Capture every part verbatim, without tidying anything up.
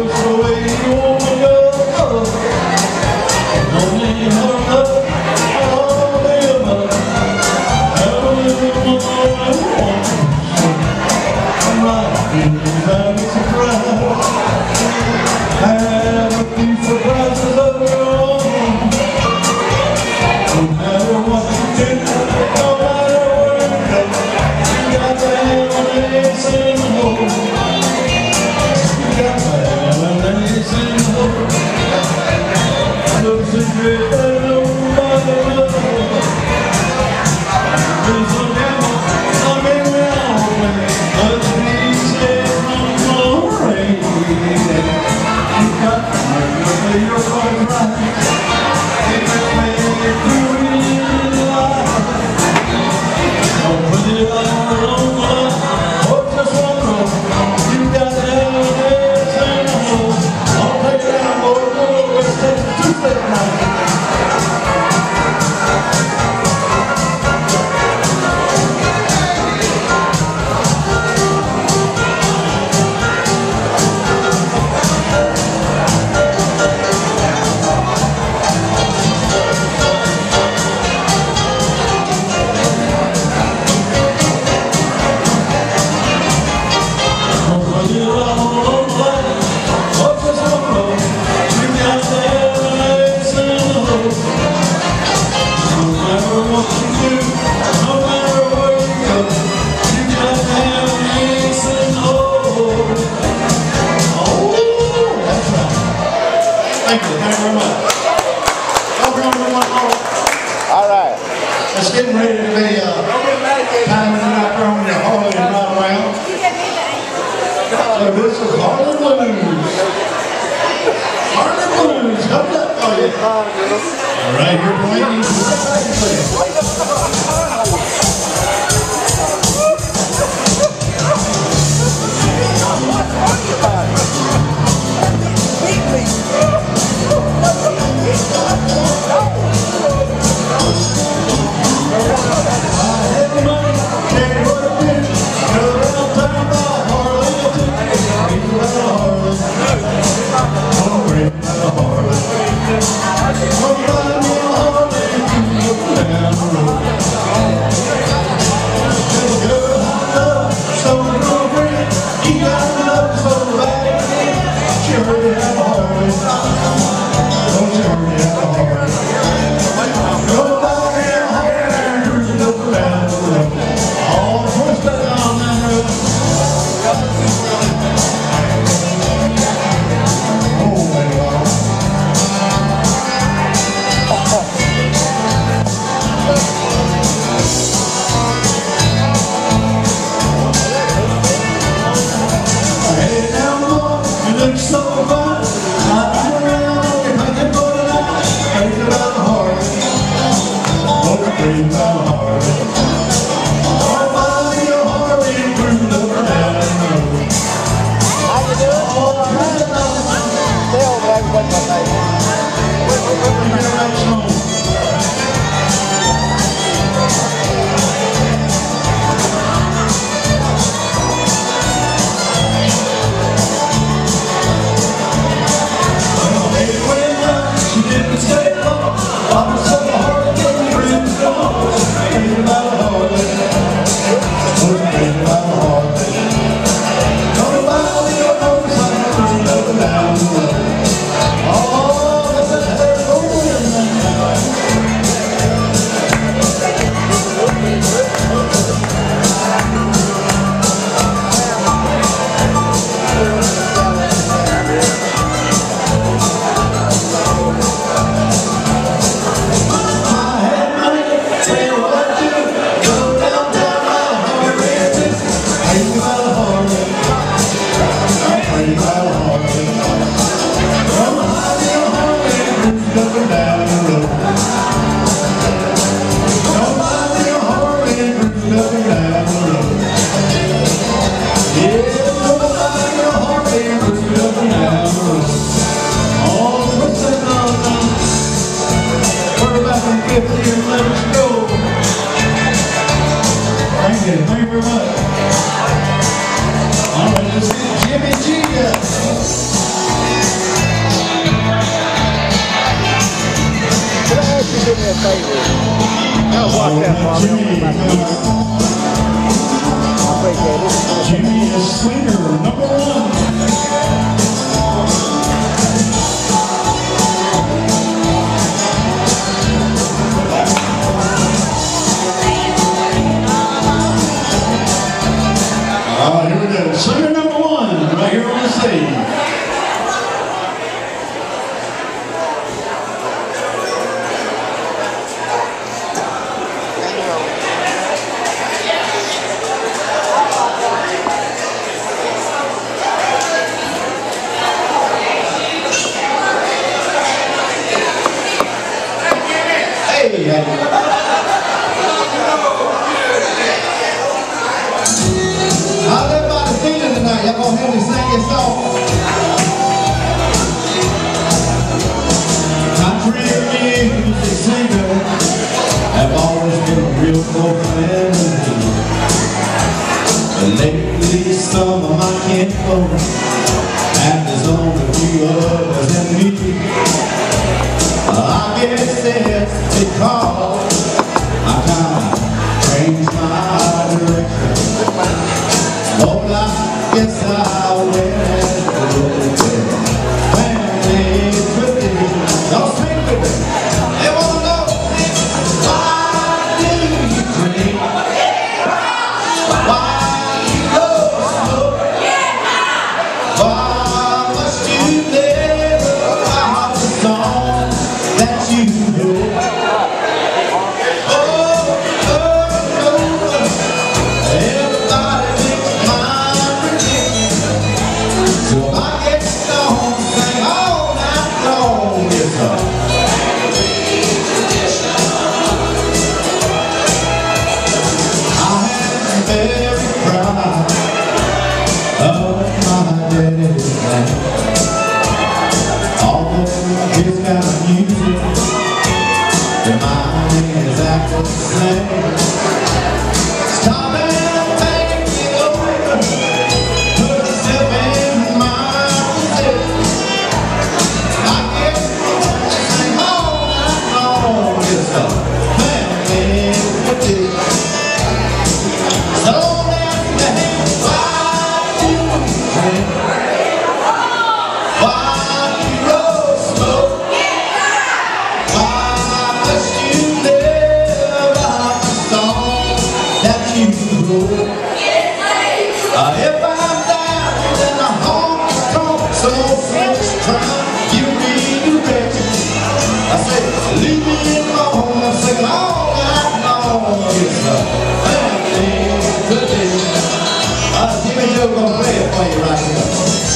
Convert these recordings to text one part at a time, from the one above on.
Thank you, thank you very much. All right. It's getting ready to be uh, time when you're not throwing your Harley and ride around. So this is Harley Blues. Harley Blues, coming up for you. All right, here playing. She didn't stay long. I was so hard to bring it on. that favor. Now watch that, Father. I appreciate it. Jimmy Swinger, number one. All right, here we go. Swinger number one, right here on the stage. How's everybody feeling tonight? Y'all gonna help me sing this song? Country music singer have always been a real close friend with me. But lately some of my kinfolk and there's only a few others than me. I guess it's because I kinda changed my direction. Lord, I guess I went a little bit. Family tradition, don't speak with me. They wanna know, why do you drink? Why you go slow? Why must you live out the song that you know? Stop and take it over. Put yourself in my position. I guess I'm all night long. It's a family tradition. So that's the hate. Why do you drink? Why do you roll slow? Why must you live out the song that you wrote? Uh, if I'm down, then I honk talk so folks try you redirection. I say, leave me alone. I'm singing all night long. It's a family tradition. Uh, Jimmy Joe gonna play it for you right here.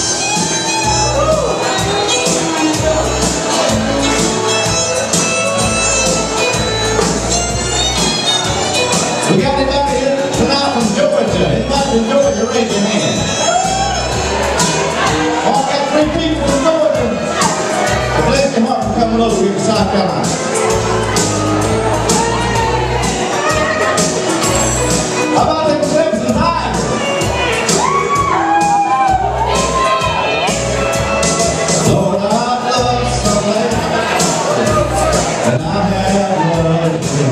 We got anybody here tonight from Georgia? Anybody from Georgia, raise your hand. Oh, I got three people from Georgia. Well, bless your heart for coming over here to South Carolina. How about them Clemson Tigers? Lord, I love somebody, and I have loved you.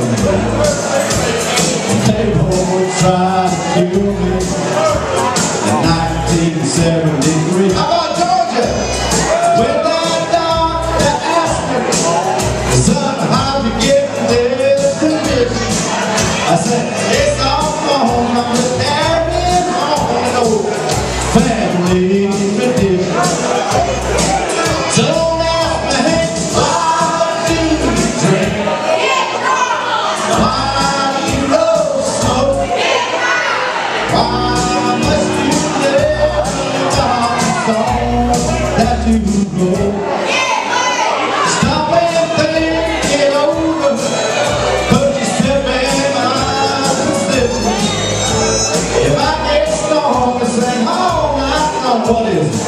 They would try to kill me in nineteen seventy-three. How about Georgia? When that doctor asked me, son, how'd you get this condition? I said, it's all wrong. I'm just carrying on an old family tradition. So don't ask me, hey, why do you drink? Why do you roll slow? Why must you live without the song that you wrote? Stop and think it over. Put yourself in my position. If I get strong and sing all night long, what is it?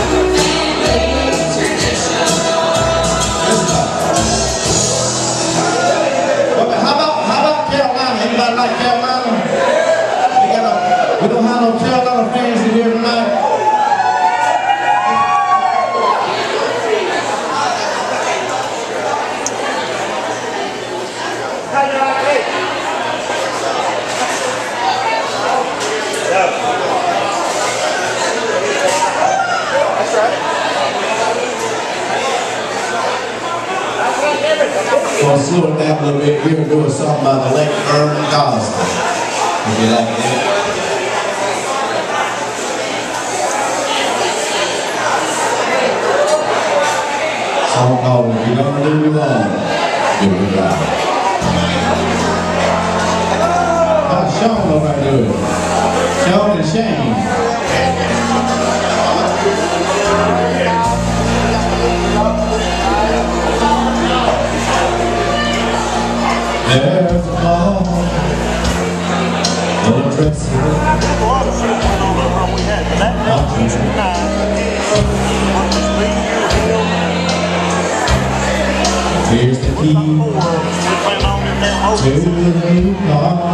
Okay, how about, how about Carolina? Anybody like Carolina? We, got a, we don't have no Carolina fans in here tonight. gonna slow it down a little bit here and do a song by the late Vern Gosdin. If you like that. Song called If You're Gonna Do Me Wrong, Do Me Right. How's Sean over there doing? Sean and Shane. There's a ball, little dress. A lot of shit went on over when we had that nineteen nine. Here's the key to the new car.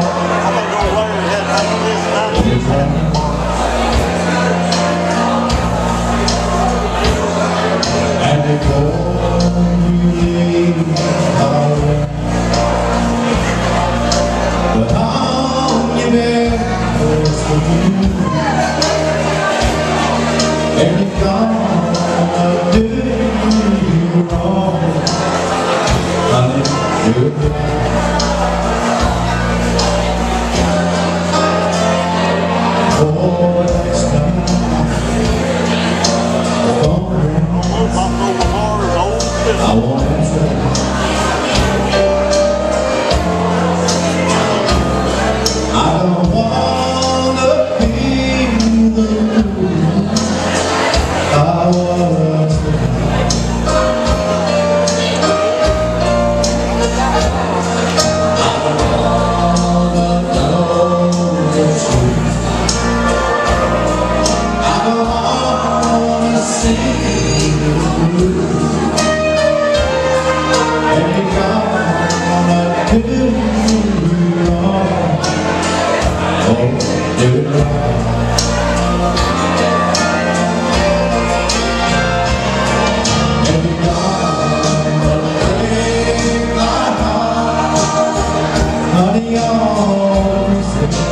And before you leave, I'll but on your bed was for you. And you're gonna do you wrong, honey, do it for next time. The phone rings, I won't answer. I don't wanna be the fool I was. I don't wanna know the truth. I don't wanna see the blues. And you're gonna do me wrong. Oh, do it right. And you're gonna break my heart, honey, always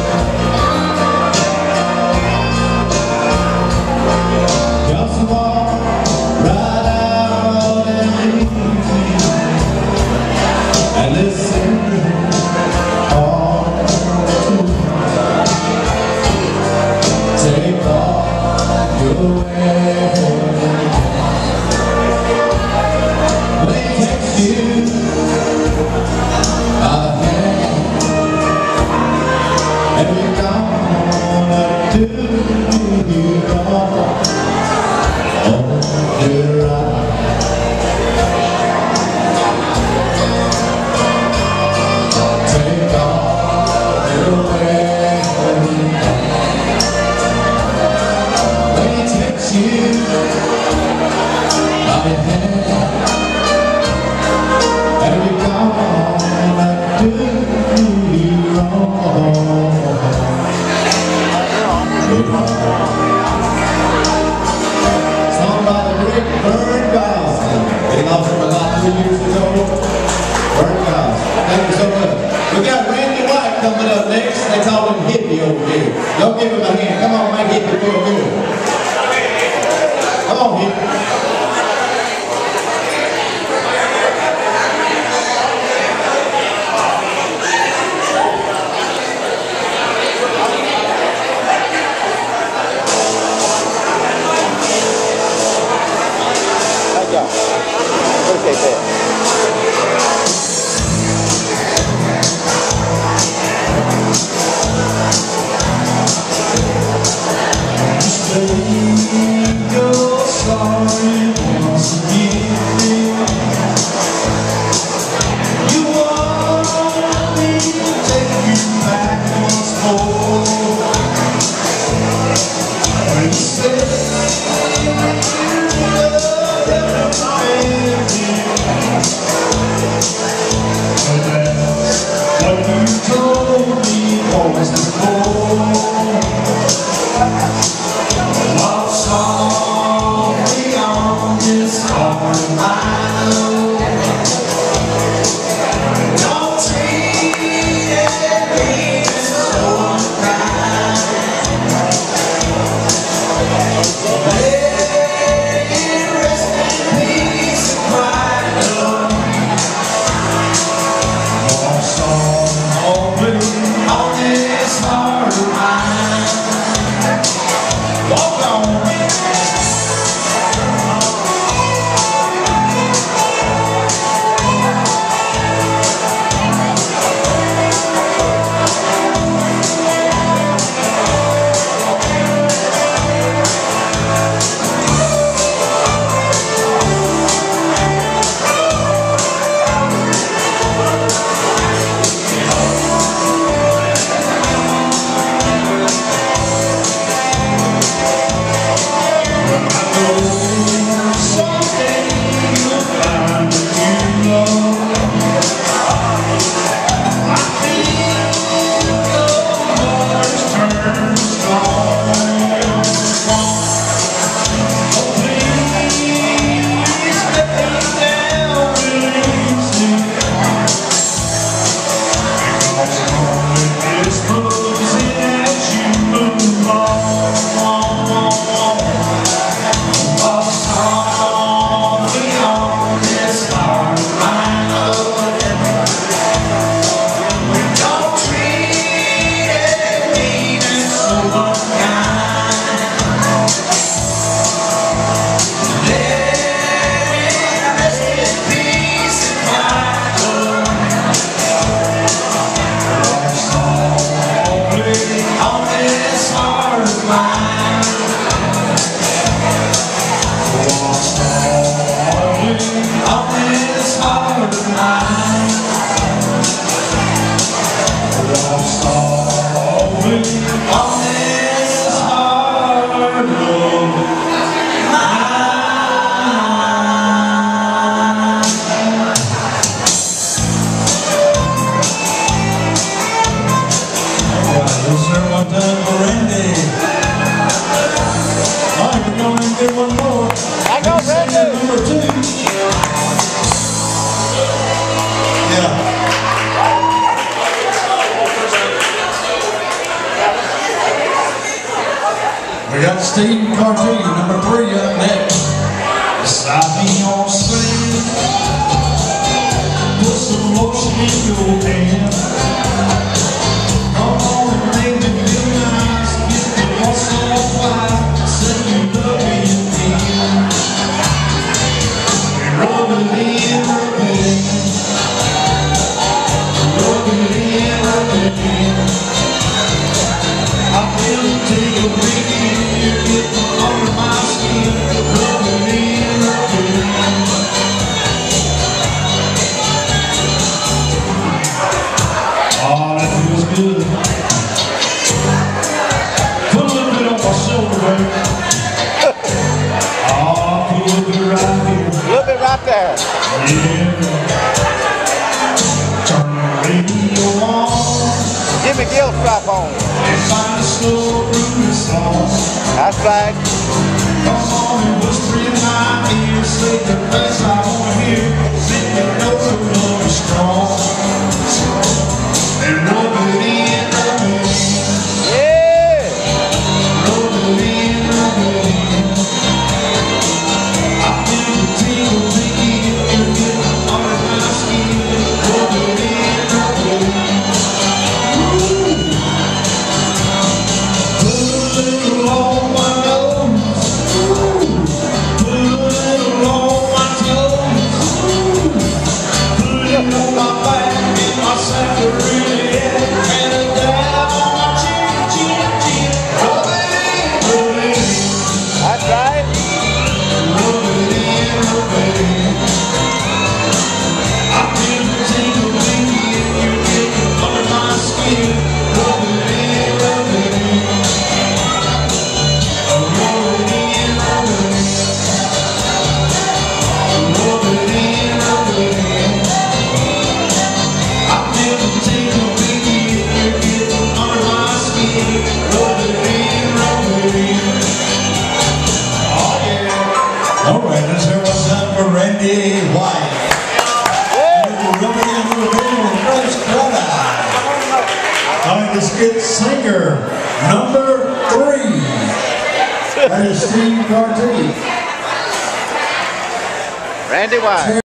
just walk right out and leave me, and listen. Take all your way. They text you by the hand, and you're gonna do you wrong. Oh, do it right. Take all your way. You by your hand, and you're gonna do you wrong. Song by the great Vern Gosdin. They lost him about three years ago. Vern Gosdin. Thank you so much. We got Randy White coming up next. They call him Hippie over here. Y'all give him a hand. Come on, make Hippie feel good. Come on, Hippie. Thank you. Appreciate that. Thank you. got Steve Carty, number three up next. Slide me on sand, put some lotion in your hand. Come on and make me feel nice, get me once in a while, say you love me again. And rub it in, rub it in, rub it in, rub it in. I feel it till you bring it in, you get under my skin. Rub it in, rub it in. Oh, that feels good. Put a little bit on my shoulder, baby. Oh, put a little bit right here. A little bit right there. Yeah. Turn the radio on. Give me Gil strap on. And find a slow groovy song. That's right. Come on and whisper in my ear, say the best I wanna hear. Sit the note of love is strong. And rub it in, rub it in. Yeah. Rub it in, rub it in. I feel the tingle begin, you get under my skin. Rub it in, rub it in. Ooh. Put a little on my nose. Ooh. Put a little on my toes. Ooh. Put it on my back in my saccharin. And a dab on my chin, chin, chin. Rub it in, rub it in. That's right. Rub it in, rub it in. I feel the tingle begin, you get under my skin. Rub it in, rub it in. Oh, rub it in, rub it in. Rub it in, rub it in. I feel the tingle begin, you get under my skin. Rub it in, rub it in. Oh yeah. All right, let's hear what's up for Randy White. Rub it in a little bit with Fresh Brother. All right, let's get singer number three. That is Steve Carty. Randy White.